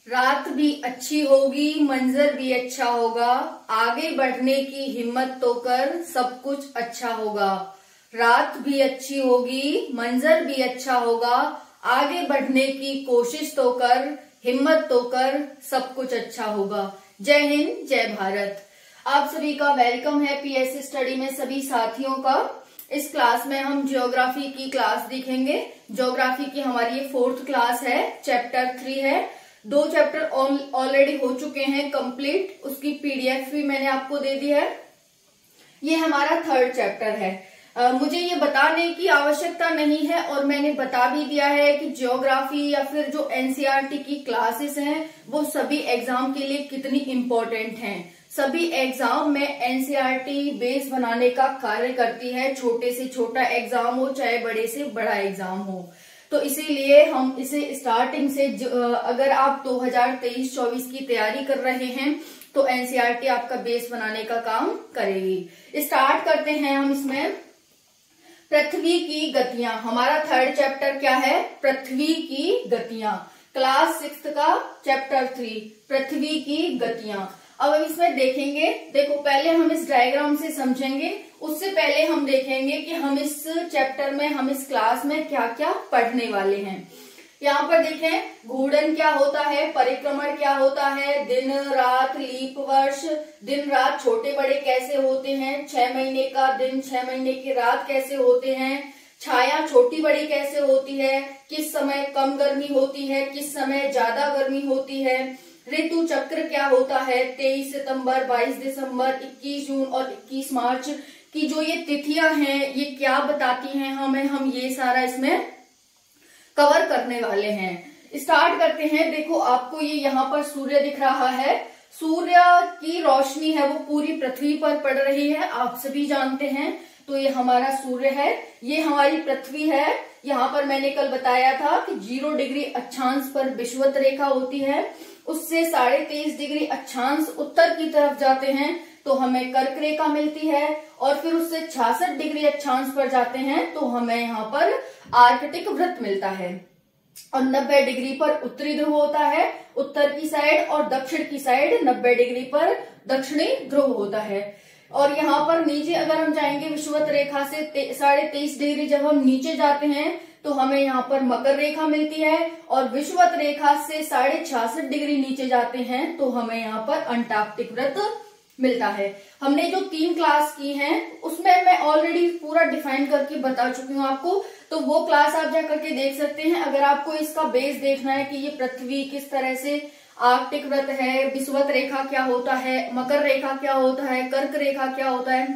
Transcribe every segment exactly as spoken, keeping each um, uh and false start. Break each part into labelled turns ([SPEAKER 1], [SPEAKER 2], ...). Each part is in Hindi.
[SPEAKER 1] रात भी अच्छी होगी, मंजर भी अच्छा होगा, आगे बढ़ने की हिम्मत तो कर, सब कुछ अच्छा होगा। रात भी अच्छी होगी, मंजर भी अच्छा होगा, आगे बढ़ने की कोशिश तो कर, हिम्मत तो कर, सब कुछ अच्छा होगा। जय हिंद, जय भारत। आप सभी का वेलकम है पीएससी स्टडी में सभी साथियों का। इस क्लास में हम ज्योग्राफी की क्लास देखेंगे। ज्योग्राफी की हमारी ये फोर्थ क्लास है, चैप्टर थ्री है। दो चैप्टर ऑलरेडी हो चुके हैं कंप्लीट, उसकी पीडीएफ भी मैंने आपको दे दी है। ये हमारा थर्ड चैप्टर है। uh, मुझे ये बताने की आवश्यकता नहीं है और मैंने बता भी दिया है कि ज्योग्राफी या फिर जो एनसीईआरटी की क्लासेस हैं वो सभी एग्जाम के लिए कितनी इम्पोर्टेंट हैं। सभी एग्जाम में एनसीईआरटी बेस बनाने का कार्य करती है, छोटे से छोटा एग्जाम हो चाहे बड़े से बड़ा एग्जाम हो। तो इसीलिए हम इसे स्टार्टिंग से, अगर आप दो हज़ार तेईस चौबीस की तैयारी कर रहे हैं तो एनसीईआरटी आपका बेस बनाने का काम करेगी। स्टार्ट करते हैं हम इसमें। पृथ्वी की गतियां, हमारा थर्ड चैप्टर क्या है? पृथ्वी की गतियां, क्लास सिक्स्थ का चैप्टर थ्री, पृथ्वी की गतियां। अब हम इसमें देखेंगे, देखो पहले हम इस डायग्राम से समझेंगे, उससे पहले हम देखेंगे कि हम इस चैप्टर में, हम इस क्लास में क्या क्या पढ़ने वाले हैं। यहाँ पर देखें, घूर्णन क्या होता है, परिक्रमण क्या होता है, दिन रात, लीप वर्ष, दिन रात छोटे बड़े कैसे होते हैं, छह महीने का दिन, छह महीने की रात कैसे होते हैं, छाया छोटी बड़ी कैसे होती है, किस समय कम गर्मी होती है, किस समय ज्यादा गर्मी होती है, ऋतु चक्र क्या होता है, तेईस सितंबर, बाईस दिसंबर, इक्कीस जून और इक्कीस मार्च की जो ये तिथियां हैं ये क्या बताती हैं हमें, हम ये सारा इसमें कवर करने वाले हैं। स्टार्ट करते हैं। देखो आपको ये यहाँ पर सूर्य दिख रहा है, सूर्य की रोशनी है वो पूरी पृथ्वी पर पड़ रही है, आप सभी जानते हैं। तो ये हमारा सूर्य है, ये हमारी पृथ्वी है। यहाँ पर मैंने कल बताया था कि जीरो डिग्री अक्षांश पर विषुवत रेखा होती है, उससे साढ़े तेईस डिग्री अक्षांश उत्तर की तरफ जाते हैं तो हमें कर्क रेखा मिलती है, और फिर उससे छियासठ डिग्री अक्षांश पर जाते हैं तो हमें यहाँ पर आर्कटिक वृत्त मिलता है, और नब्बे डिग्री पर उत्तरी ध्रुव होता है उत्तर की साइड, और दक्षिण की साइड नब्बे डिग्री पर दक्षिणी ध्रुव होता है। और यहाँ पर नीचे अगर हम जाएंगे विषुवत रेखा से साढ़े तेईस डिग्री जब हम नीचे जाते हैं तो हमें यहाँ पर मकर रेखा मिलती है, और विषुवत रेखा से साढ़े छियासठ डिग्री नीचे जाते हैं तो हमें यहाँ पर अंटार्कटिक वृत्त मिलता है। हमने जो तीन क्लास की हैं उसमें मैं ऑलरेडी पूरा डिफाइन करके बता चुकी हूँ आपको, तो वो क्लास आप जा करके देख सकते हैं। अगर आपको इसका बेस देखना है कि ये पृथ्वी किस तरह से आर्कटिक वृत्त है, विषुवत रेखा क्या होता है, मकर रेखा क्या होता है, कर्क रेखा क्या होता है,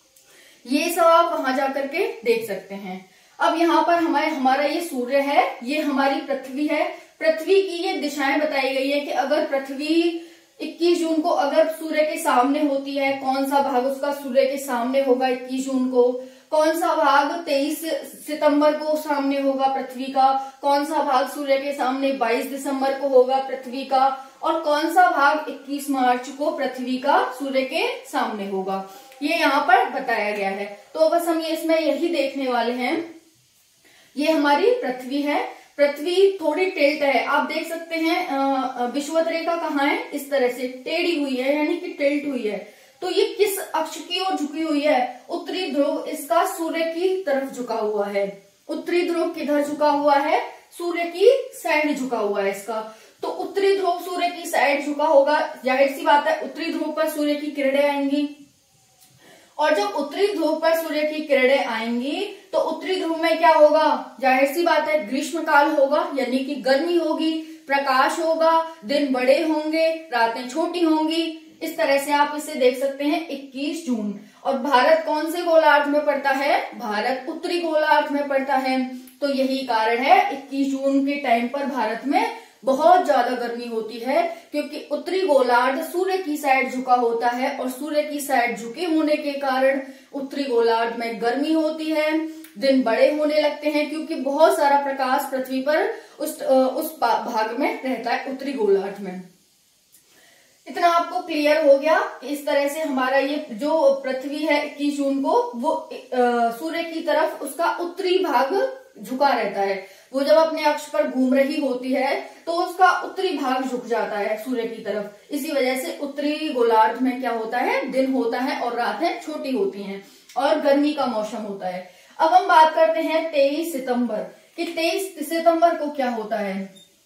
[SPEAKER 1] ये सब आप वहां जाकर के देख सकते हैं। अब यहाँ पर हमारे हमारा ये सूर्य है, ये हमारी पृथ्वी है। पृथ्वी की ये दिशाएं बताई गई है कि अगर पृथ्वी इक्कीस जून को अगर सूर्य के सामने होती है, कौन सा भाग उसका सूर्य के सामने होगा इक्कीस जून को, कौन सा भाग तेईस सितंबर को सामने होगा पृथ्वी का, कौन सा भाग सूर्य के सामने बाईस दिसंबर को होगा पृथ्वी का, और कौन सा भाग इक्कीस मार्च को पृथ्वी का सूर्य के सामने होगा, ये यहाँ पर बताया गया है। तो बस हम ये इसमें यही देखने वाले हैं। ये हमारी पृथ्वी है, पृथ्वी थोड़ी टिल्ट है, आप देख सकते हैं विषुवत रेखा कहाँ है, इस तरह से टेढ़ी हुई है यानी कि टिल्ट हुई है। तो ये किस अक्ष की ओर झुकी हुई है? उत्तरी ध्रुव इसका सूर्य की तरफ झुका हुआ है। उत्तरी ध्रुव किधर झुका हुआ है? सूर्य की साइड झुका हुआ है इसका। तो उत्तरी ध्रुव सूर्य की साइड झुका होगा, जाहिर सी बात है उत्तरी ध्रुव पर सूर्य की किरणें आएंगी, और जब उत्तरी ध्रुव पर सूर्य की किरणें आएंगी तो उत्तरी ध्रुव में क्या होगा? जाहिर सी बात है ग्रीष्म काल होगा, यानी कि गर्मी होगी, प्रकाश होगा, दिन बड़े होंगे, रातें छोटी होंगी। इस तरह से आप इसे देख सकते हैं इक्कीस जून। और भारत कौन से गोलार्ध में पड़ता है? भारत उत्तरी गोलार्ध में पड़ता है। तो यही कारण है इक्कीस जून के टाइम पर भारत में बहुत ज्यादा गर्मी होती है, क्योंकि उत्तरी गोलार्ध सूर्य की साइड झुका होता है, और सूर्य की साइड झुके होने के कारण उत्तरी गोलार्ध में गर्मी होती है, दिन बड़े होने लगते हैं, क्योंकि बहुत सारा प्रकाश पृथ्वी पर उस उस भाग में रहता है, उत्तरी गोलार्ध में। इतना आपको क्लियर हो गया? इस तरह से हमारा ये जो पृथ्वी है इक्कीस जून को वो सूर्य की तरफ उसका उत्तरी भाग झुका रहता है। वो जब अपने अक्ष पर घूम रही होती है तो उसका उत्तरी भाग झुक जाता है सूर्य की तरफ। इसी वजह से उत्तरी गोलार्ध में क्या होता है, दिन होता है और रातें छोटी होती हैं और गर्मी का मौसम होता है। अब हम बात करते हैं तेईस सितंबर कि तेईस सितंबर को क्या होता है।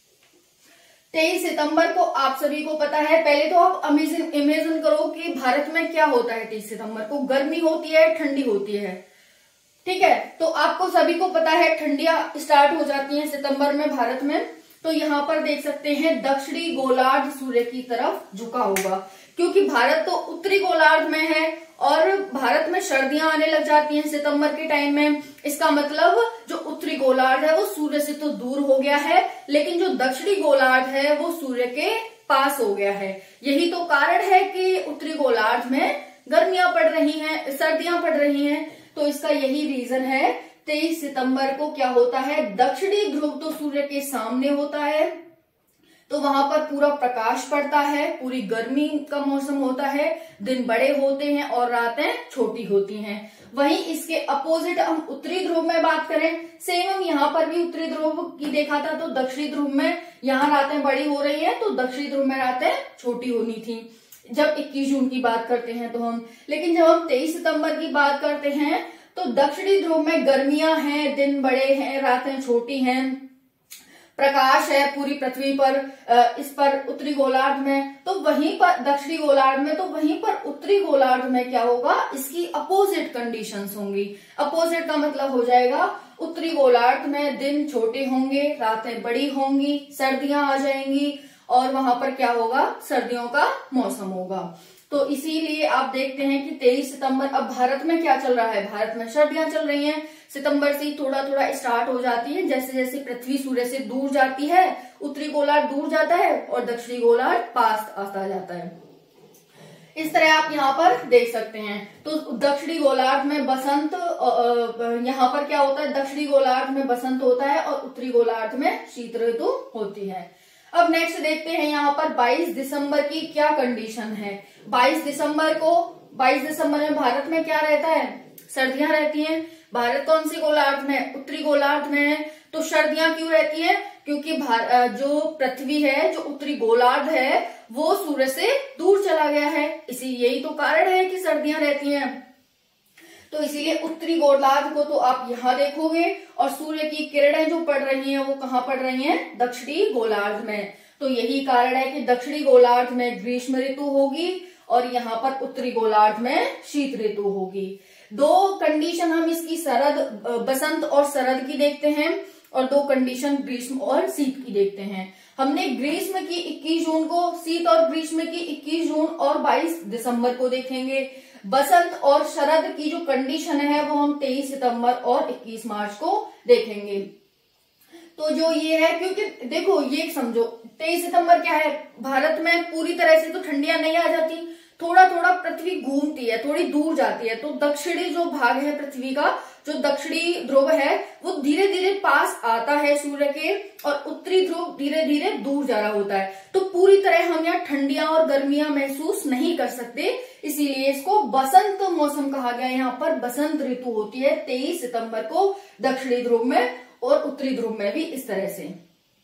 [SPEAKER 1] तेईस सितंबर को आप सभी को पता है, पहले तो आप इमेजिन इमेजिन करो कि भारत में क्या होता है। तेईस सितंबर को गर्मी होती है, ठंडी होती है, ठीक है। तो आपको सभी को पता है ठंडियां स्टार्ट हो जाती हैं सितंबर में भारत में। तो यहाँ पर देख सकते हैं दक्षिणी गोलार्ध सूर्य की तरफ झुका होगा, क्योंकि भारत तो उत्तरी गोलार्ध में है और भारत में सर्दियां आने लग जाती हैं सितंबर के टाइम में। इसका मतलब जो उत्तरी गोलार्ध है वो सूर्य से तो दूर हो गया है, लेकिन जो दक्षिणी गोलार्ध है वो सूर्य के पास हो गया है। यही तो कारण है कि उत्तरी गोलार्ध में गर्मियां पड़ रही हैं, सर्दियां पड़ रही हैं। तो इसका यही रीजन है। तेईस सितंबर को क्या होता है, दक्षिणी ध्रुव तो सूर्य के सामने होता है, तो वहां पर पूरा प्रकाश पड़ता है, पूरी गर्मी का मौसम होता है, दिन बड़े होते हैं और रातें छोटी होती हैं। वहीं इसके अपोजिट हम उत्तरी ध्रुव में बात करें, सेम हम यहाँ पर भी उत्तरी ध्रुव की देखा था, तो दक्षिणी ध्रुव में यहाँ रातें बड़ी हो रही है, तो दक्षिणी ध्रुव में रातें छोटी होनी थी जब इक्कीस जून की बात करते हैं तो हम। लेकिन जब हम तेईस सितंबर की बात करते हैं तो दक्षिणी ध्रुव में गर्मियां हैं, दिन बड़े हैं, रातें छोटी हैं, प्रकाश है पूरी पृथ्वी पर, इस पर उत्तरी गोलार्ध में। तो वहीं पर दक्षिणी गोलार्ध में, तो वहीं पर उत्तरी गोलार्ध में क्या होगा, इसकी अपोजिट कंडीशंस होंगी। अपोजिट का मतलब हो जाएगा उत्तरी गोलार्ध में दिन छोटे होंगे, रातें बड़ी होंगी, सर्दियां आ जाएंगी और वहां पर क्या होगा, सर्दियों का मौसम होगा। तो इसीलिए आप देखते हैं कि तेईस सितंबर, अब भारत में क्या चल रहा है, भारत में सर्दियां चल रही हैं। सितंबर से थोड़ा थोड़ा स्टार्ट हो जाती है, जैसे जैसे पृथ्वी सूर्य से दूर जाती है, उत्तरी गोलार्ध दूर जाता है और दक्षिणी गोलार्ध पास आता जाता है। इस तरह आप यहाँ पर देख सकते हैं। तो दक्षिणी गोलार्ध में बसंत, यहाँ पर क्या होता है, दक्षिणी गोलार्ध में बसंत होता है और उत्तरी गोलार्ध में शीत ऋतु होती है। अब नेक्स्ट देखते हैं यहाँ पर बाईस दिसंबर की क्या कंडीशन है। बाईस दिसंबर को, बाईस दिसंबर में भारत में क्या रहता है, सर्दियां रहती हैं। भारत कौन सी गोलार्ध में, उत्तरी गोलार्ध में है। तो सर्दियां क्यों रहती हैं, क्योंकि जो पृथ्वी है, जो उत्तरी गोलार्ध है, वो सूर्य से दूर चला गया है। इसी यही तो कारण है कि सर्दियां रहती हैं। तो इसीलिए उत्तरी गोलार्ध को तो आप यहाँ देखोगे और सूर्य की किरणें जो पड़ रही हैं वो कहाँ पड़ रही हैं, दक्षिणी गोलार्ध में। तो यही कारण है कि दक्षिणी गोलार्ध में ग्रीष्म ऋतु होगी और यहाँ पर उत्तरी गोलार्ध में शीत ऋतु होगी। दो कंडीशन हम इसकी शरद, बसंत और शरद की देखते हैं और दो कंडीशन ग्रीष्म और शीत की देखते हैं। हमने ग्रीष्म की इक्कीस जून को, शीत और ग्रीष्म की इक्कीस जून और बाईस दिसंबर को देखेंगे। बसंत और शरद की जो कंडीशन है वो हम तेईस सितंबर और इक्कीस मार्च को देखेंगे। तो जो ये है, क्योंकि देखो ये समझो तेईस सितंबर क्या है, भारत में पूरी तरह से तो ठंडियां नहीं आ जाती, थोड़ा थोड़ा पृथ्वी घूमती है, थोड़ी दूर जाती है। तो दक्षिणी जो भाग है पृथ्वी का, जो दक्षिणी ध्रुव है, वो धीरे धीरे पास आता है सूर्य के और उत्तरी ध्रुव धीरे धीरे दूर जा रहा होता है। तो पूरी तरह हम यहाँ ठंडियां और गर्मियां महसूस नहीं कर सकते, इसीलिए इसको बसंत मौसम कहा गया। यहाँ पर बसंत ऋतु होती है तेईस सितंबर को दक्षिणी ध्रुव में और उत्तरी ध्रुव में भी इस तरह से।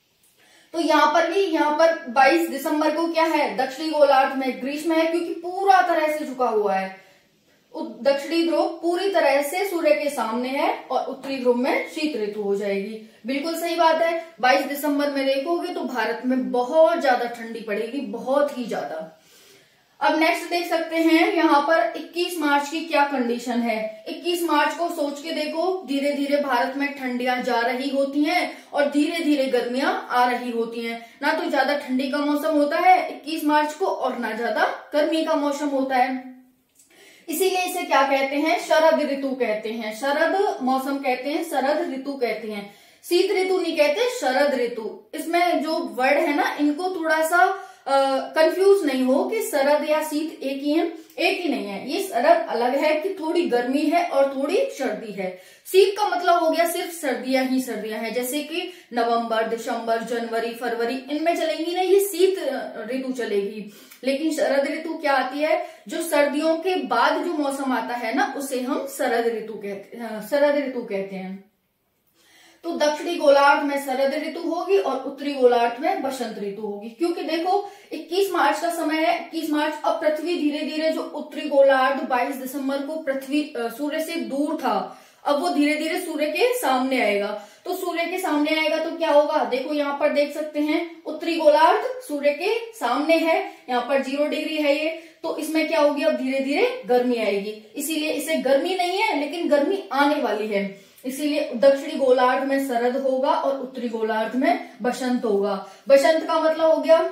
[SPEAKER 1] तो यहाँ पर भी, यहाँ पर बाईस दिसंबर को क्या है, दक्षिणी गोलार्ध में ग्रीष्म है, क्योंकि पूरा तरह से झुका हुआ है। दक्षिणी ध्रुव पूरी तरह से सूर्य के सामने है और उत्तरी ध्रुव में शीत ऋतु हो जाएगी। बिल्कुल सही बात है। बाईस दिसंबर में देखोगे तो भारत में बहुत ज्यादा ठंडी पड़ेगी, बहुत ही ज्यादा। अब नेक्स्ट देख सकते हैं यहाँ पर इक्कीस मार्च की क्या कंडीशन है। इक्कीस मार्च को सोच के देखो, धीरे धीरे भारत में ठंडियां जा रही होती हैं और धीरे धीरे गर्मियां आ रही होती हैं। ना तो ज्यादा ठंडी का मौसम होता है इक्कीस मार्च को और ना ज्यादा गर्मी का मौसम होता है। इसीलिए इसे क्या कहते हैं, शरद ऋतु कहते हैं, शरद मौसम कहते हैं, शरद ऋतु कहते हैं। शीत ऋतु नहीं कहते, शरद ऋतु। इसमें जो वर्ड है ना, इनको थोड़ा सा कंफ्यूज नहीं हो कि शरद या शीत एक ही है, एक ही नहीं है। ये शरद अलग है कि थोड़ी गर्मी है और थोड़ी सर्दी है। शीत का मतलब हो गया सिर्फ सर्दियां ही सर्दियां हैं, जैसे कि नवंबर, दिसंबर, जनवरी, फरवरी, इनमें चलेंगी ना, ये शीत ऋतु चलेगी। लेकिन शरद ऋतु क्या आती है, जो सर्दियों के बाद जो मौसम आता है ना, उसे हम शरद ऋतु कहते हैं, शरद ऋतु कहते हैं। तो दक्षिणी गोलार्ध में शरद ऋतु होगी और उत्तरी गोलार्ध में बसंत ऋतु होगी। क्योंकि देखो इक्कीस मार्च का समय है, इक्कीस मार्च, अब पृथ्वी धीरे धीरे जो उत्तरी गोलार्ध बाईस दिसंबर को पृथ्वी सूर्य से दूर था, अब वो धीरे धीरे सूर्य के सामने आएगा। तो सूर्य के सामने आएगा तो क्या होगा, देखो यहाँ पर देख सकते हैं उत्तरी गोलार्ध सूर्य के सामने है, यहाँ पर जीरो डिग्री है ये, तो इसमें क्या होगी, अब धीरे धीरे गर्मी आएगी। इसीलिए इसे गर्मी नहीं है लेकिन गर्मी आने वाली है, इसीलिए दक्षिणी गोलार्ध में शरद होगा और उत्तरी गोलार्ध में बसंत होगा। बसंत का मतलब हो गया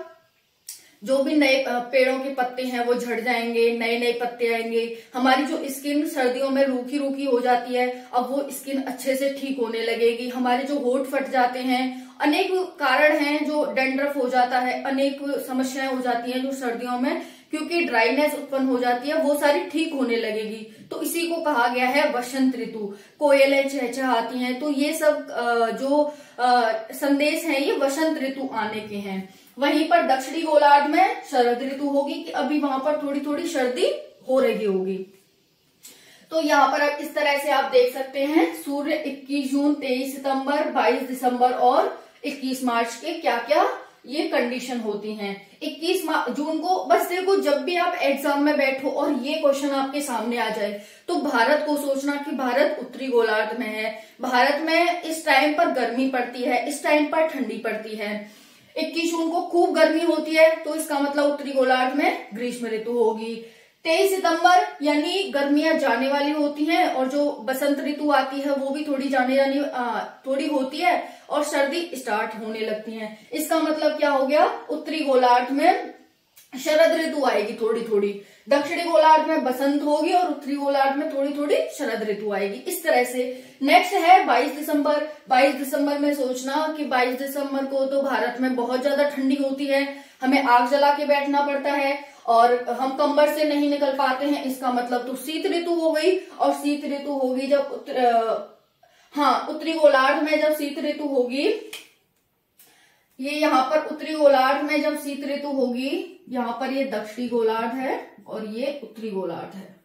[SPEAKER 1] जो भी नए पेड़ों के पत्ते हैं वो झड़ जाएंगे, नए नए पत्ते आएंगे। हमारी जो स्किन सर्दियों में रूखी रूखी हो जाती है, अब वो स्किन अच्छे से ठीक होने लगेगी। हमारे जो होठ फट जाते हैं, अनेक कारण हैं, जो डैंड्रफ हो जाता है, अनेक समस्याएं हो जाती हैं जो सर्दियों में, क्योंकि ड्राइनेस उत्पन्न हो जाती है, वो सारी ठीक होने लगेगी। तो इसी को कहा गया है बसंत ऋतु। कोयलें चहचहाती हैं, तो ये सब जो संदेश हैं ये बसंत ऋतु आने के हैं। वहीं पर दक्षिणी गोलार्ध में शरद ऋतु होगी कि अभी वहां पर थोड़ी थोड़ी सर्दी हो रही होगी। तो यहाँ पर अब इस तरह से आप देख सकते हैं सूर्य इक्कीस जून, तेईस सितंबर, बाईस दिसंबर और इक्कीस मार्च के क्या क्या ये कंडीशन होती हैं। इक्कीस जून को बस देखो, जब भी आप एग्जाम में बैठो और ये क्वेश्चन आपके सामने आ जाए तो भारत को सोचना कि भारत उत्तरी गोलार्ध में है, भारत में इस टाइम पर गर्मी पड़ती है, इस टाइम पर ठंडी पड़ती है। इक्कीस जून को खूब गर्मी होती है तो इसका मतलब उत्तरी गोलार्ध में ग्रीष्म ऋतु होगी। तेईस सितंबर यानी गर्मियां जाने वाली होती हैं और जो बसंत ऋतु आती है वो भी थोड़ी जाने जानी थोड़ी होती है और सर्दी स्टार्ट होने लगती है। इसका मतलब क्या हो गया, उत्तरी गोलार्ध में शरद ऋतु आएगी थोड़ी थोड़ी, दक्षिणी गोलार्ध में बसंत होगी और उत्तरी गोलार्ध में थोड़ी थोड़ी शरद ऋतु आएगी। इस तरह से नेक्स्ट है बाईस दिसंबर। बाईस दिसंबर में सोचना कि बाईस दिसंबर को तो भारत में बहुत ज्यादा ठंडी होती है, हमें आग जला के बैठना पड़ता है और हम कंबल से नहीं निकल पाते हैं। इसका मतलब तो शीत ऋतु हो गई, और शीत ऋतु होगी जब उत्तर, हाँ उत्तरी गोलार्ध में जब शीत ऋतु होगी, ये यहाँ पर उत्तरी गोलार्ध में जब शीत ऋतु होगी, यहाँ पर ये दक्षिणी गोलार्ध है और ये उत्तरी गोलार्ध है,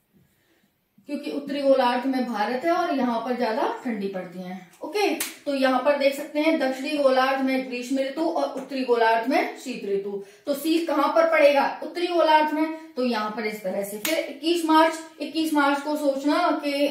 [SPEAKER 1] क्योंकि उत्तरी गोलार्ध में भारत है और यहाँ पर ज्यादा ठंडी पड़ती है। ओके, तो यहाँ पर देख सकते हैं दक्षिणी गोलार्ध में ग्रीष्म ऋतु और उत्तरी गोलार्ध में शीत ऋतु। तो शीत कहाँ पर पड़ेगा, उत्तरी गोलार्ध में, तो यहाँ पर इस तरह से। फिर इक्कीस मार्च, इक्कीस मार्च को सोचना कि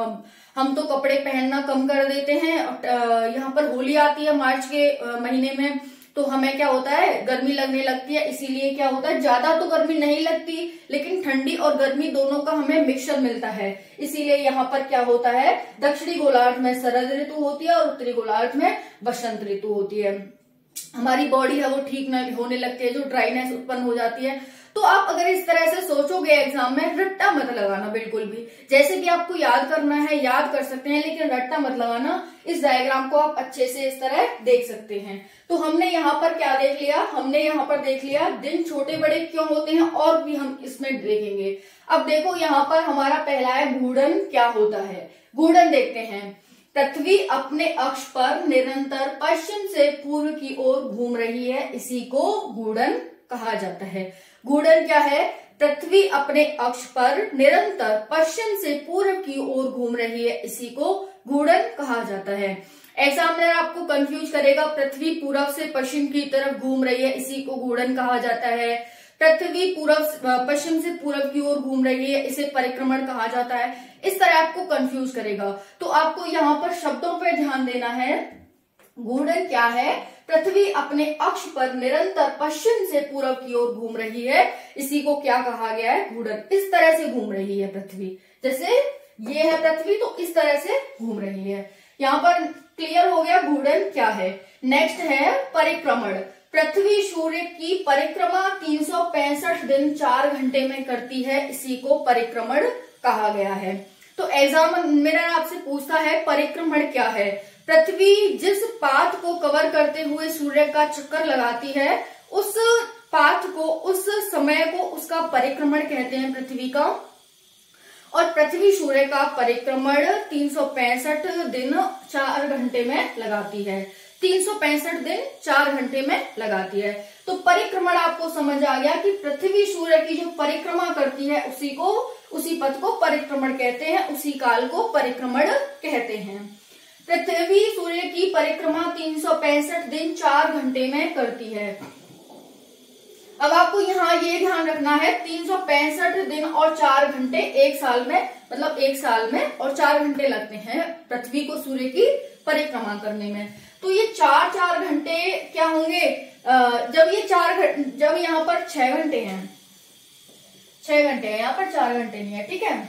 [SPEAKER 1] हम तो कपड़े पहनना कम कर देते हैं, यहाँ पर होली आती है मार्च के महीने में, तो हमें क्या होता है, गर्मी लगने लगती है। इसीलिए क्या होता है, ज्यादा तो गर्मी नहीं लगती लेकिन ठंडी और गर्मी दोनों का हमें मिक्सचर मिलता है। इसीलिए यहाँ पर क्या होता है, दक्षिणी गोलार्ध में शरद ऋतु होती है और उत्तरी गोलार्ध में बसंत ऋतु होती है। हमारी बॉडी है वो ठीक नहीं होने लगती है, जो ड्राइनेस उत्पन्न हो जाती है। तो आप अगर इस तरह से सोचोगे एग्जाम में, रट्टा मत लगाना बिल्कुल भी। जैसे कि आपको याद करना है याद कर सकते हैं, लेकिन रट्टा मत लगाना। इस डायग्राम को आप अच्छे से इस तरह देख सकते हैं। तो हमने यहाँ पर क्या देख लिया, हमने यहाँ पर देख लिया दिन छोटे बड़े क्यों होते हैं, और भी हम इसमें देखेंगे। अब देखो यहाँ पर हमारा पहला है घूर्णन क्या होता है। घूर्णन देखते हैं। पृथ्वी अपने अक्ष पर निरंतर पश्चिम से पूर्व की ओर घूम रही है, इसी को घूर्णन कहा जाता है। घूर्णन क्या है, पृथ्वी अपने अक्ष पर निरंतर पश्चिम से पूर्व की ओर घूम रही है, इसी को घूर्णन कहा जाता है। एग्जामिनर आपको कंफ्यूज करेगा, पृथ्वी पूर्व से पश्चिम की तरफ घूम रही है, इसी को घूर्णन कहा जाता है। पृथ्वी पूर्व पश्चिम से पूर्व की ओर घूम रही है, इसे परिक्रमण कहा जाता है। इस तरह आपको कंफ्यूज करेगा, तो आपको यहाँ पर शब्दों पर ध्यान देना है। घूर्णन क्या है, पृथ्वी अपने अक्ष पर निरंतर पश्चिम से पूर्व की ओर घूम रही है, इसी को क्या कहा गया है, घूर्णन। इस तरह से घूम रही है पृथ्वी, जैसे ये है पृथ्वी तो इस तरह से घूम रही है। यहाँ पर क्लियर हो गया घूर्णन क्या है। नेक्स्ट है परिक्रमण। पृथ्वी सूर्य की परिक्रमा तीन सौ पैंसठ दिन चार घंटे में करती है, इसी को परिक्रमण कहा गया है। तो एग्जाम मेरा आपसे पूछता है परिक्रमण क्या है। पृथ्वी जिस पाथ को कवर करते हुए सूर्य का चक्कर लगाती है, उस पाथ को, उस समय को उसका परिक्रमण कहते हैं पृथ्वी का। और पृथ्वी सूर्य का परिक्रमण तीन सौ पैंसठ दिन चार घंटे में लगाती है। तीन सौ पैंसठ दिन चार घंटे में लगाती है। तो परिक्रमण आपको समझ आ गया कि पृथ्वी सूर्य की जो परिक्रमा करती है उसी को, उसी पथ को परिक्रमण कहते हैं, उसी काल को परिक्रमण कहते हैं। पृथ्वी सूर्य की परिक्रमा तीन सौ पैंसठ दिन चार घंटे में करती है। अब आपको यहाँ ये ध्यान रखना है, तीन सौ पैंसठ दिन और चार घंटे एक साल में, मतलब एक साल में और चार घंटे लगते हैं पृथ्वी को सूर्य की परिक्रमा करने में। तो ये चार चार घंटे क्या होंगे, जब ये चार घंटे, जब यहाँ पर छह घंटे हैं, छह घंटे हैं, यहाँ पर चार घंटे नहीं है, ठीक है।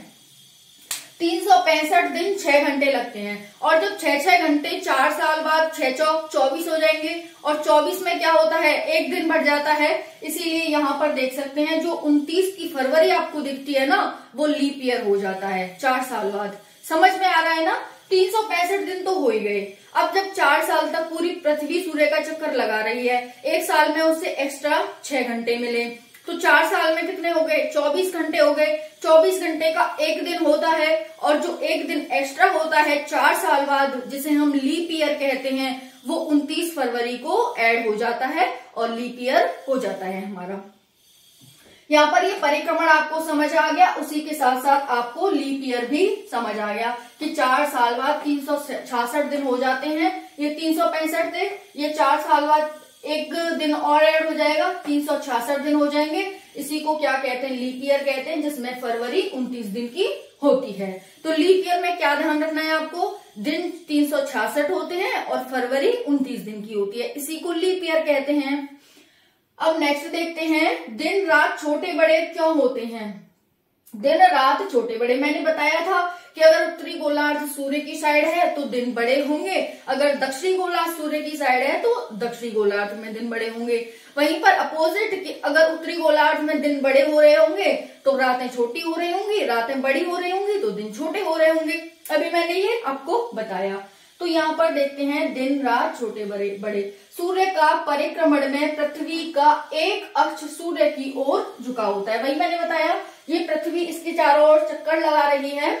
[SPEAKER 1] तीन सौ पैंसठ दिन छह घंटे लगते हैं और जब छह छह घंटे चार साल बाद छह चौक चौबीस हो जाएंगे और चौबीस में क्या होता है, एक दिन बढ़ जाता है। इसीलिए यहाँ पर देख सकते हैं जो उनतीस की फरवरी आपको दिखती है ना, वो लीप ईयर हो जाता है चार साल बाद। समझ में आ रहा है ना। तीन सौ पैंसठ दिन तो हो ही गए। अब जब चार साल तक पूरी पृथ्वी सूर्य का चक्कर लगा रही है, एक साल में उससे एक्स्ट्रा छह घंटे मिले, तो चार साल में कितने हो गए, चौबीस घंटे हो गए। चौबीस घंटे का एक दिन होता है और जो एक दिन एक्स्ट्रा होता है चार साल बाद, जिसे हम लीप ईयर कहते हैं, वो उनतीस फरवरी को ऐड हो जाता है और लीप ईयर हो जाता है हमारा। यहाँ पर ये परिक्रमण आपको समझ आ गया, उसी के साथ साथ आपको लीप ईयर भी समझ आ गया कि चार साल बाद तीन सौ छियासठ दिन हो जाते हैं। ये तीन सौ पैंसठ थे, ये चार साल बाद एक दिन और ऐड हो जाएगा, तीन सौ छियासठ दिन हो जाएंगे। इसी को क्या कहते हैं, लीप ईयर कहते हैं, जिसमें फरवरी उनतीस दिन की होती है। तो लीप ईयर में क्या ध्यान रखना है आपको, दिन तीन सौ छियासठ होते हैं और फरवरी उनतीस दिन की होती है, इसी को लीप ईयर कहते हैं। अब नेक्स्ट देखते हैं, दिन रात छोटे बड़े क्यों होते हैं। दिन रात छोटे बड़े, मैंने बताया था कि अगर उत्तरी गोलार्ध सूर्य की साइड है तो दिन बड़े होंगे, अगर दक्षिणी गोलार्ध सूर्य की साइड है तो दक्षिणी गोलार्ध में दिन बड़े होंगे। वहीं पर अपोजिट कि अगर उत्तरी गोलार्ध में दिन बड़े हो रहे होंगे तो रातें छोटी हो रही होंगी, रातें बड़ी हो रही होंगी तो दिन छोटे हो रहे होंगे। अभी मैंने ये आपको बताया। तो यहाँ पर देखते हैं, दिन रात छोटे बड़े बड़े। सूर्य का परिक्रमण में पृथ्वी का एक अक्ष सूर्य की ओर झुका होता है। वही मैंने बताया, ये पृथ्वी इसके चारों ओर चक्कर लगा रही है।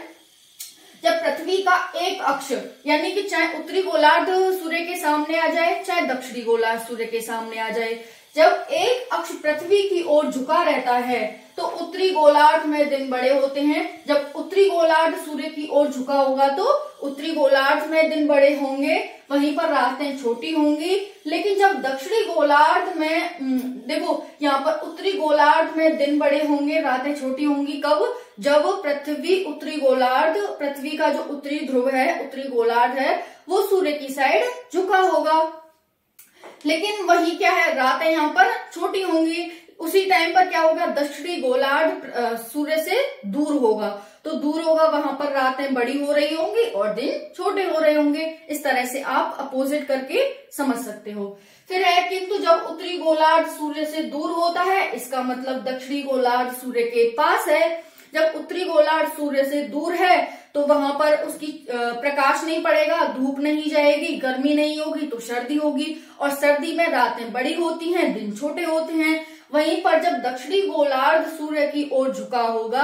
[SPEAKER 1] जब पृथ्वी का एक अक्ष, यानी कि चाहे उत्तरी गोलार्ध सूर्य के सामने आ जाए, चाहे दक्षिणी गोलार्ध सूर्य के सामने आ जाए, जब एक अक्ष पृथ्वी की ओर झुका रहता है तो उत्तरी गोलार्ध में दिन बड़े होते हैं। जब उत्तरी गोलार्ध सूर्य की ओर झुका होगा तो उत्तरी गोलार्ध में दिन बड़े होंगे, वहीं पर रातें छोटी होंगी। लेकिन जब दक्षिणी गोलार्ध में, देखो यहाँ पर उत्तरी गोलार्ध में दिन बड़े होंगे, रातें छोटी होंगी। कब, जब पृथ्वी उत्तरी गोलार्ध, पृथ्वी का जो उत्तरी ध्रुव है, उत्तरी गोलार्ध है, वो सूर्य की साइड झुका होगा। लेकिन वही क्या है, रातें यहाँ पर छोटी होंगी। उसी टाइम पर क्या होगा, दक्षिणी गोलार्ध सूर्य से दूर होगा, तो दूर होगा, वहां पर रातें बड़ी हो रही होंगी और दिन छोटे हो रहे होंगे। इस तरह से आप अपोजिट करके समझ सकते हो। फिर है, किंतु जब उत्तरी गोलार्ध सूर्य से दूर होता है, इसका मतलब दक्षिणी गोलार्ध सूर्य के पास है। जब उत्तरी गोलार्ध सूर्य से दूर है तो वहां पर उसकी प्रकाश नहीं पड़ेगा, धूप नहीं जाएगी, गर्मी नहीं होगी तो सर्दी होगी, और सर्दी में रातें बड़ी होती हैं, दिन छोटे होते हैं। वहीं पर जब दक्षिणी गोलार्ध सूर्य की ओर झुका होगा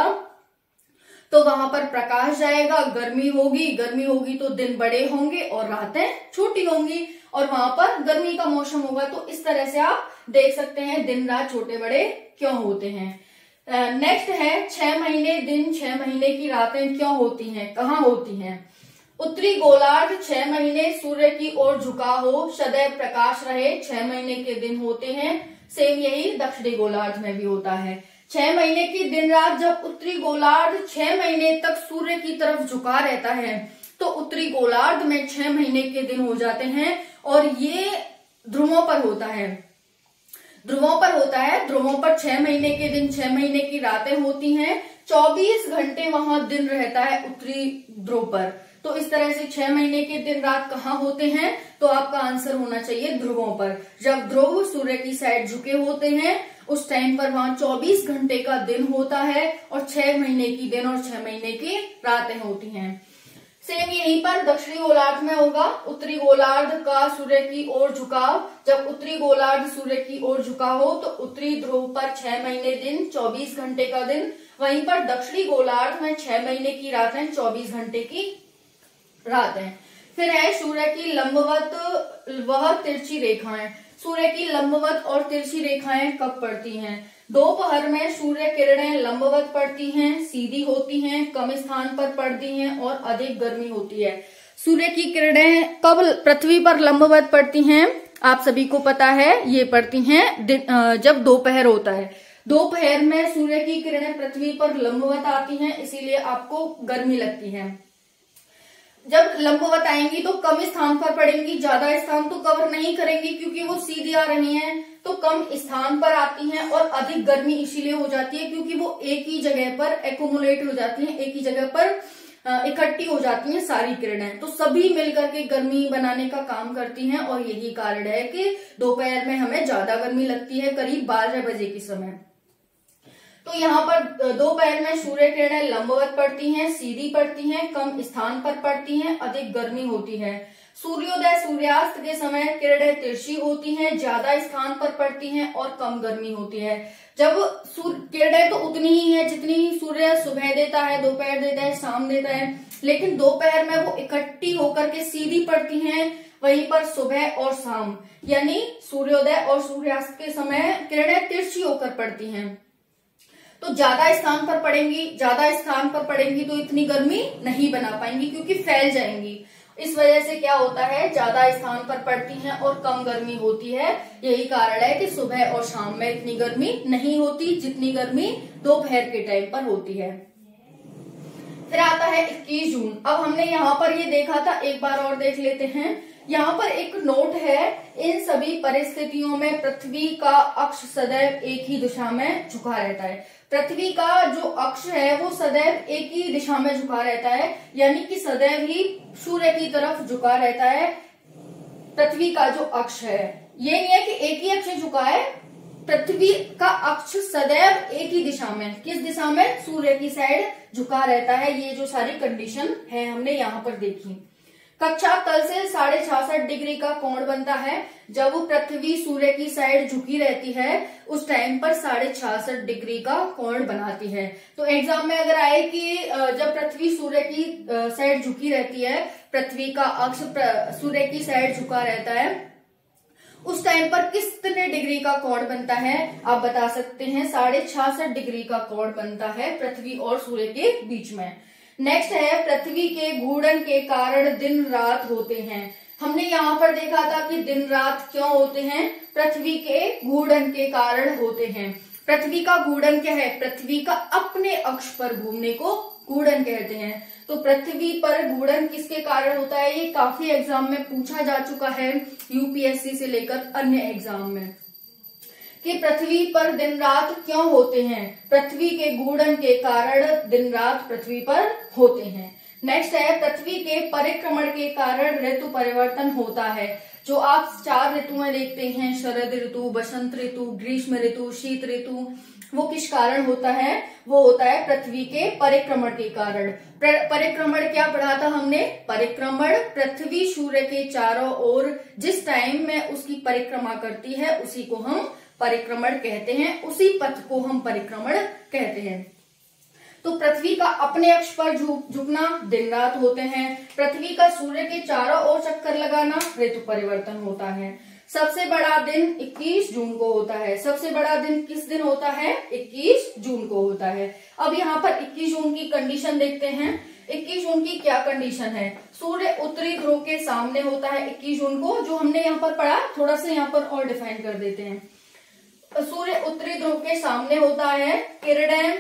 [SPEAKER 1] तो वहां पर प्रकाश जाएगा, गर्मी होगी, गर्मी होगी तो दिन बड़े होंगे और रातें छोटी होंगी, और वहां पर गर्मी का मौसम होगा। तो इस तरह से आप देख सकते हैं दिन रात छोटे बड़े क्यों होते हैं। नेक्स्ट uh, है, छह महीने दिन छह महीने की रातें क्यों होती हैं, कहाँ होती हैं। उत्तरी गोलार्ध छह महीने सूर्य की ओर झुका हो, सदैव प्रकाश रहे, छह महीने के दिन होते हैं। सेम यही दक्षिणी गोलार्ध में भी होता है। छह महीने की दिन रात, जब उत्तरी गोलार्ध छह महीने तक सूर्य की तरफ झुका रहता है तो उत्तरी गोलार्ध में छह महीने के दिन हो जाते हैं, और ये ध्रुवों पर होता है, ध्रुवों पर होता है। ध्रुवों पर छह महीने के दिन छह महीने की रातें होती हैं, चौबीस घंटे वहां दिन रहता है उत्तरी ध्रुव पर। तो इस तरह से छह महीने के दिन रात कहाँ होते हैं, तो आपका आंसर होना चाहिए ध्रुवों पर। जब ध्रुव सूर्य की साइड झुके होते हैं उस टाइम पर वहां चौबीस घंटे का दिन होता है और छह महीने की दिन और छह महीने की रातें होती हैं। सेम यहीं पर दक्षिणी गोलार्ध में होगा। उत्तरी गोलार्ध का सूर्य की ओर झुकाव, जब उत्तरी गोलार्ध सूर्य की ओर झुका हो तो उत्तरी ध्रुव पर छह महीने दिन चौबीस घंटे का दिन, वहीं पर दक्षिणी गोलार्ध में छह महीने की रातें चौबीस घंटे की रातें। फिर है, सूर्य की लंबवत वह तिरछी रेखाएं। सूर्य की लंबवत और तिरछी रेखाएं कब पड़ती हैं। दोपहर में सूर्य किरणें लंबवत पड़ती हैं, सीधी होती हैं, कम स्थान पर पड़ती हैं और अधिक गर्मी होती है। सूर्य की किरणें कब पृथ्वी पर लंबवत पड़ती हैं? आप सभी को पता है, ये पड़ती हैं जब दोपहर होता है। दोपहर में सूर्य की किरणें पृथ्वी पर लंबवत आती हैं, इसीलिए आपको गर्मी लगती है। जब लंबवत आएंगी तो कम स्थान पर पड़ेंगी, ज्यादा स्थान तो कवर नहीं करेंगी क्योंकि वो सीधी आ रही हैं, तो कम स्थान पर आती हैं और अधिक गर्मी इसीलिए हो जाती है क्योंकि वो एक ही जगह पर एक्यूमुलेट हो जाती हैं, एक ही जगह पर इकट्ठी हो जाती हैं सारी किरणें, तो सभी मिलकर के गर्मी बनाने का काम करती हैं और यही कारण है कि दोपहर में हमें ज्यादा गर्मी लगती है, करीब बारह बजे के समय। तो यहाँ पर दोपहर में सूर्य किरणें लंबवत पड़ती हैं, सीधी पड़ती हैं, कम स्थान पर पड़ती हैं, अधिक गर्मी होती है। सूर्योदय सूर्यास्त के समय किरणें तिरछी होती हैं, ज्यादा स्थान पर पड़ती हैं और कम गर्मी होती है। जब किरणें तो उतनी ही है जितनी सूर्य सुबह देता है, दोपहर देता है, शाम देता है, लेकिन दोपहर में वो इकट्ठी होकर के सीधी पड़ती हैं, वहीं पर सुबह और शाम यानी सूर्योदय और सूर्यास्त के समय किरणें तिरछी होकर पड़ती हैं। तो ज्यादा स्थान पर पड़ेंगी, ज्यादा स्थान पर पड़ेंगी तो इतनी गर्मी नहीं बना पाएंगी क्योंकि फैल जाएंगी। इस वजह से क्या होता है, ज्यादा स्थान पर पड़ती हैं और कम गर्मी होती है। यही कारण है कि सुबह और शाम में इतनी गर्मी नहीं होती जितनी गर्मी दोपहर के टाइम पर होती है। फिर आता है इक्कीस जून। अब हमने यहाँ पर ये देखा था, एक बार और देख लेते हैं। यहाँ पर एक नोट है, इन सभी परिस्थितियों में पृथ्वी का अक्ष सदैव एक ही दिशा में झुका रहता है। पृथ्वी का जो अक्ष है वो सदैव एक ही दिशा में झुका रहता है, यानी कि सदैव ही सूर्य की तरफ झुका रहता है। पृथ्वी का जो अक्ष है, ये नहीं है कि एक ही अक्ष झुका है, पृथ्वी का अक्ष सदैव एक ही दिशा में, किस दिशा में, सूर्य की साइड झुका रहता है। ये जो सारी कंडीशन है हमने यहाँ पर देखी। कक्षा तल से साढ़े छियासठ डिग्री का कोण बनता है। जब पृथ्वी सूर्य की साइड झुकी रहती है उस टाइम पर साढ़े छियासठ डिग्री का कोण बनाती है। तो एग्जाम में अगर आए कि जब पृथ्वी सूर्य की साइड झुकी रहती है, पृथ्वी का अक्ष सूर्य की साइड झुका रहता है, उस टाइम पर कितने डिग्री का कोण बनता है, आप बता सकते हैं। साढ़े छियासठ डिग्री का कोण बनता है पृथ्वी और सूर्य के बीच में। नेक्स्ट है, पृथ्वी के घूर्णन के कारण दिन रात होते हैं। हमने यहाँ पर देखा था कि दिन रात क्यों होते हैं, पृथ्वी के घूर्णन के कारण होते हैं। पृथ्वी का घूर्णन क्या है, पृथ्वी का अपने अक्ष पर घूमने को घूर्णन कहते हैं। तो पृथ्वी पर घूर्णन किसके कारण होता है, ये काफी एग्जाम में पूछा जा चुका है, यूपीएससी से लेकर अन्य एग्जाम में, कि पृथ्वी पर दिन रात क्यों होते हैं। पृथ्वी के घूर्णन के कारण दिन रात पृथ्वी पर होते हैं। नेक्स्ट है, पृथ्वी के परिक्रमण के कारण ऋतु परिवर्तन होता है। जो आप चार ऋतुएं देखते हैं, शरद ऋतु, बसंत ऋतु, ग्रीष्म ऋतु, शीत ऋतु, वो किस कारण होता है, वो होता है पृथ्वी के परिक्रमण के कारण। परिक्रमण क्या पढ़ा था हमने, परिक्रमण पृथ्वी सूर्य के चारों ओर जिस टाइम में उसकी परिक्रमा करती है उसी को हम परिक्रमण कहते हैं, उसी पथ को हम परिक्रमण कहते हैं। तो पृथ्वी का अपने अक्ष पर झुकना दिन रात होते हैं, पृथ्वी का सूर्य के चारों ओर चक्कर लगाना ऋतु परिवर्तन होता है। सबसे बड़ा दिन इक्कीस जून को होता है। सबसे बड़ा दिन किस दिन होता है, इक्कीस जून को होता है। अब यहाँ पर इक्कीस जून की कंडीशन देखते हैं। इक्कीस जून की क्या कंडीशन है, सूर्य उत्तरी ध्रुव के सामने होता है इक्कीस जून को। जो हमने यहाँ पर पढ़ा, थोड़ा सा यहाँ पर और डिफाइन कर देते हैं। सूर्य उत्तरी ध्रुव के सामने होता है। किरणें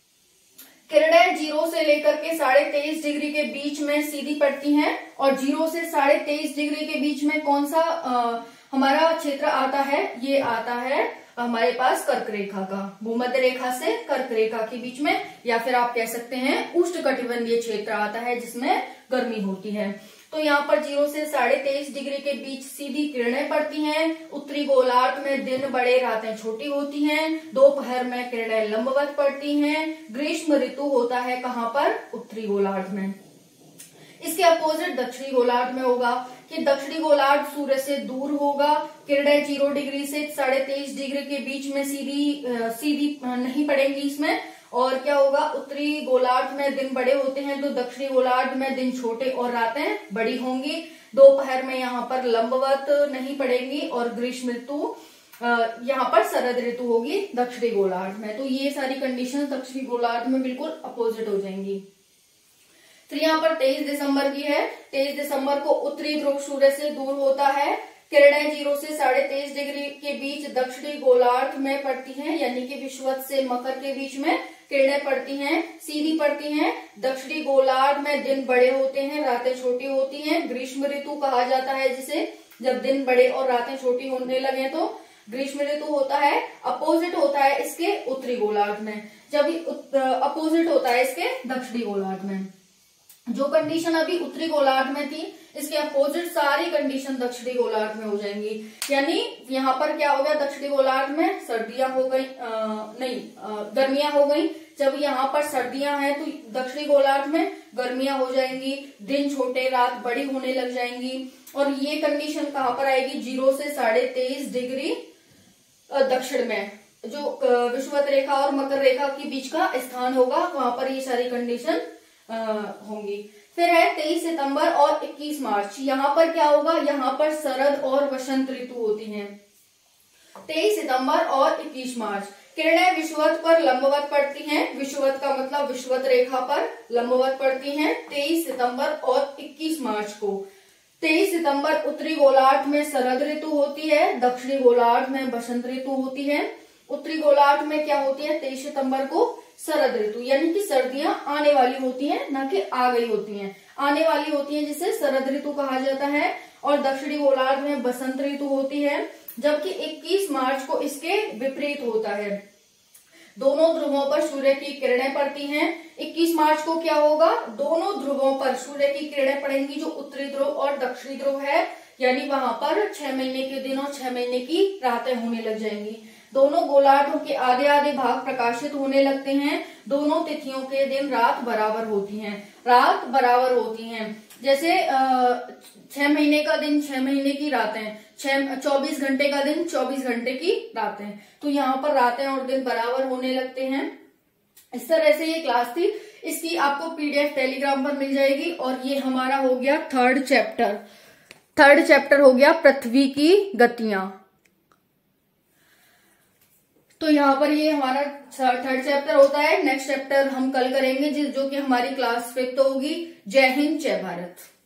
[SPEAKER 1] किरणें जीरो से लेकर के साढ़े तेईस डिग्री के बीच में सीधी पड़ती हैं, और जीरो से साढ़े तेईस डिग्री के बीच में कौन सा आ, हमारा क्षेत्र आता है, ये आता है हमारे पास कर्क रेखा का, भूमध्य रेखा से कर्क रेखा के बीच में, या फिर आप कह सकते हैं उष्णकटिबंधीय क्षेत्र आता है जिसमें गर्मी होती है। तो यहाँ पर जीरो से साढ़े तेईस डिग्री के बीच सीधी किरणें पड़ती हैं। उत्तरी गोलार्ध में दिन बड़े, रातें छोटी होती हैं। दोपहर में किरणें लंबवत पड़ती हैं। ग्रीष्म ऋतु होता है कहाँ पर, उत्तरी गोलार्ध में। इसके अपोजिट दक्षिणी गोलार्ध में होगा कि दक्षिणी गोलार्ध सूर्य से दूर होगा। किरणें जीरो डिग्री से साढ़े तेईस डिग्री के बीच में सीधी सीधी नहीं पड़ेंगी इसमें। और क्या होगा, उत्तरी गोलार्ध में दिन बड़े होते हैं तो दक्षिणी गोलार्ध में दिन छोटे और रातें बड़ी होंगी। दोपहर में यहाँ पर लंबवत नहीं पड़ेंगी और ग्रीष्म ऋतु यहाँ पर शरद ऋतु होगी दक्षिणी गोलार्ध में। तो ये सारी कंडीशन दक्षिणी गोलार्ध में बिल्कुल अपोजिट हो जाएंगी। फिर यहाँ पर तेईस दिसंबर की है। तेईस दिसंबर को उत्तरी ध्रुव सूर्य से दूर होता है। किरणें जीरो से साढ़े तेईस डिग्री के बीच दक्षिणी गोलार्ध में पड़ती हैं, यानी कि विषुवत से मकर के बीच में किरणें पड़ती हैं, सीधी पड़ती हैं। दक्षिणी गोलार्ध में दिन बड़े होते हैं, रातें छोटी होती हैं। ग्रीष्म ऋतु कहा जाता है जिसे, जब दिन बड़े और रातें छोटी होने लगे तो ग्रीष्म ऋतु होता है। अपोजिट होता है इसके उत्तरी गोलार्ध में, जब अपोजिट होता है इसके दक्षिणी गोलार्ध में। जो कंडीशन अभी उत्तरी गोलार्ध में थी, इसके अपोजिट सारी कंडीशन दक्षिणी गोलार्ध में हो जाएंगी। यानी यहाँ पर क्या हो गया, दक्षिणी गोलार्ध में सर्दियां हो गई, आ, नहीं गर्मियां हो गई। जब यहाँ पर सर्दियां हैं तो दक्षिणी गोलार्ध में गर्मियां हो जाएंगी, दिन छोटे रात बड़ी होने लग जाएंगी। और ये कंडीशन कहाँ पर आएगी, जीरो से साढ़े तेईस डिग्री दक्षिण में, जो विषुवत रेखा और मकर रेखा के बीच का स्थान होगा, वहां पर ये सारी कंडीशन होंगी। फिर है तेईस सितंबर और इक्कीस मार्च। यहाँ पर क्या होगा, यहाँ पर शरद और वसंत ऋतु होती हैं। तेईस सितंबर और इक्कीस मार्च किरणें विषुवत पर लंबवत पड़ती हैं। विषुवत का मतलब विषुवत रेखा पर लंबवत पड़ती हैं तेईस सितंबर और इक्कीस मार्च को। तेईस सितंबर उत्तरी गोलार्ध में शरद ऋतु होती है, दक्षिणी गोलार्ध में वसंत ऋतु होती है। उत्तरी गोलार्ध में क्या होती है, तेईस सितंबर को शरद ऋतु, यानी कि सर्दियां आने वाली होती हैं, ना कि आ गई होती हैं, आने वाली होती हैं, जिसे शरद ऋतु कहा जाता है। और दक्षिणी गोलार्ध में बसंत ऋतु होती है, जबकि इक्कीस मार्च को इसके विपरीत होता है। दोनों ध्रुवों पर सूर्य की किरणें पड़ती हैं। इक्कीस मार्च को क्या होगा, दोनों ध्रुवों पर सूर्य की किरणें पड़ेंगी, जो उत्तरी ध्रुव और दक्षिणी ध्रुव है, यानी वहां पर छह महीने के दिन और छह महीने की रातें होने लग जाएंगी। दोनों गोलार्धों के आधे आधे भाग प्रकाशित होने लगते हैं। दोनों तिथियों के दिन रात बराबर होती हैं, रात बराबर होती हैं। जैसे छह महीने का दिन छह महीने की रातें, छह चौबीस घंटे का दिन चौबीस घंटे की रातें, तो यहाँ पर रातें और दिन बराबर होने लगते हैं। इस तरह से ये क्लास थी, इसकी आपको पीडीएफ टेलीग्राम पर मिल जाएगी। और ये हमारा हो गया थर्ड चैप्टर, थर्ड चैप्टर हो गया पृथ्वी की गतियां। तो यहाँ पर ये हमारा थर्ड चैप्टर होता है। नेक्स्ट चैप्टर हम कल करेंगे, जो कि हमारी क्लास फिफ्थ होगी। जय हिंद, जय भारत।